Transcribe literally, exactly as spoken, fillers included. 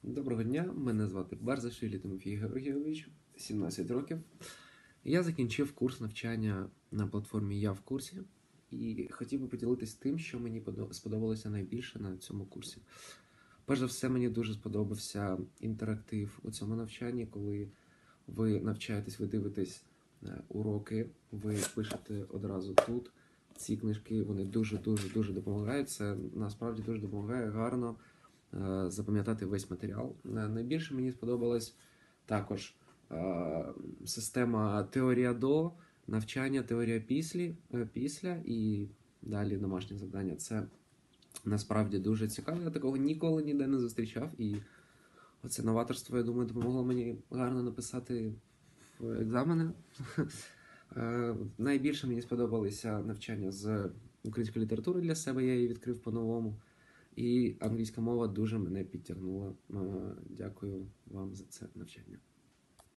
Доброго дня, мене звати Барзашвілі Тимофій Георгійович, сімнадцять років. Я закінчив курс навчання на платформі «Я в курсі» і хотів би поділитись тим, що мені сподобалося найбільше на цьому курсі. Перш за все, мені дуже сподобався інтерактив у цьому навчанні, коли ви навчаєтесь, ви дивитесь уроки, ви пишете одразу тут. Ці книжки, вони дуже-дуже-дуже допомагають. Це насправді дуже допомагає гарно запам'ятати весь матеріал. Найбільше мені сподобалась також система теорія до, навчання, теорія після, після і далі домашнє завдання. Це насправді дуже цікаво. Я такого ніколи ніде не зустрічав. І оце новаторство, я думаю, допомогло мені гарно написати екзамени. Найбільше мені сподобалися навчання з української літератури для себе, я її відкрив по-новому. І англійська мова дуже мене підтягнула. Дякую вам за це навчання.